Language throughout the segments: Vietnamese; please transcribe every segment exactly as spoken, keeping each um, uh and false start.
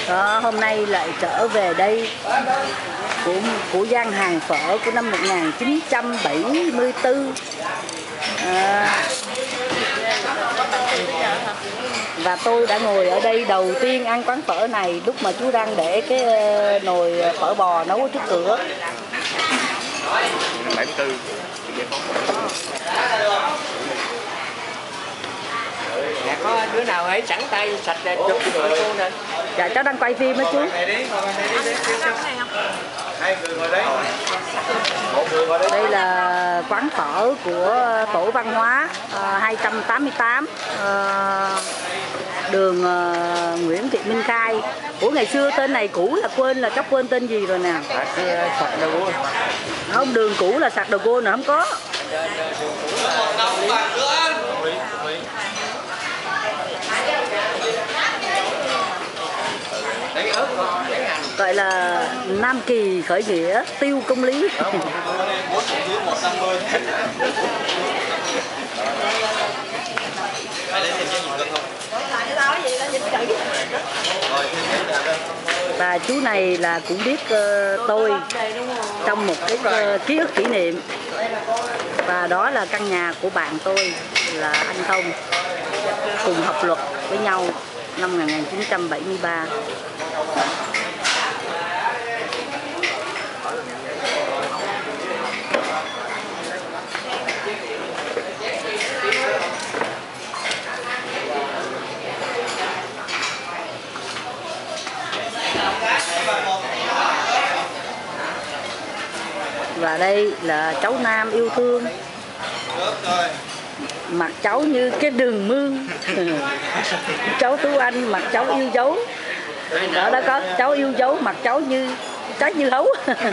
Đó, hôm nay lại trở về đây của của gian hàng phở của năm một nghìn chín trăm bảy mươi tư. À, và tôi đã ngồi ở đây đầu tiên ăn quán phở này lúc mà chú đang để cái nồi phở bò nấu ở trước cửa. bảy mươi tư. Dạ, có đứa nào ấy sẵn tay sạch chụp với cô nè. Dạ cháu đang quay phim đó chú. Đây là quán phở của tổ văn hóa uh, hai trăm tám mươi tám, uh, đường uh, Nguyễn Thị Minh Khai. Ủa ngày xưa tên này cũ là quên là cháu quên tên gì rồi nè. Không, đường cũ là Sạc Đầu nè, không có. Gọi là Nam Kỳ khởi nghĩa, Tiêu Công Lý. Và chú này là cũng biết uh, tôi trong một cái uh, ký ức kỷ niệm. Và đó là căn nhà của bạn tôi là anh Thông, cùng học luật với nhau năm một nghìn chín trăm bảy mươi ba. Và đây là cháu Nam yêu thương, mặt cháu như cái đường mương. Cháu Tú Anh mặt cháu yêu dấu. Đó đó có cháu yêu dấu, mặt cháu như trái như hấu.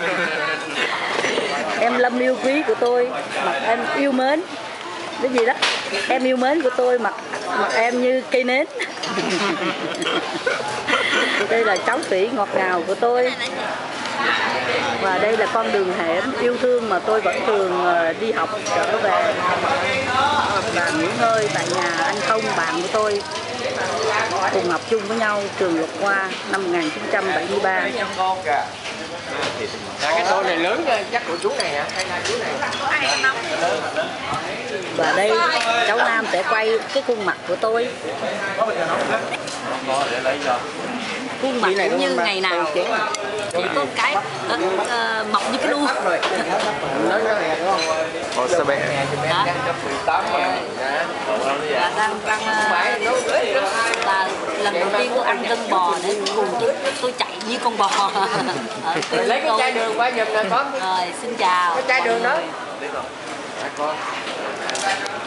Em Lâm yêu quý của tôi, mặt em yêu mến. Cái gì đó? Em yêu mến của tôi, mặt mặt em như cây nến. Đây là cháu Thủy ngọt ngào của tôi. Và đây là con đường hẻm yêu thương mà tôi vẫn thường đi học trở về và nghỉ ngơi tại nhà anh Thông, bạn của tôi, cùng học chung với nhau trường Luật Khoa năm một nghìn chín trăm bảy mươi ba. Cái tô này lớn chắc của chú này hả? Hay là chú này? Và đây cháu Nam sẽ quay cái khuôn mặt của tôi. Khuôn mặt cũng như ngày nào chỉ có một cái uh, uh, mọc như cái đuôi. Ồ, sao bé? Đó. Là đang đang uh, là lần đầu tiên tôi ăn gân bò để cùng tôi, tôi chạy như con bò. Lấy cái chai đường qua giùm nè con. Rồi xin chào. Cái chai đường đó.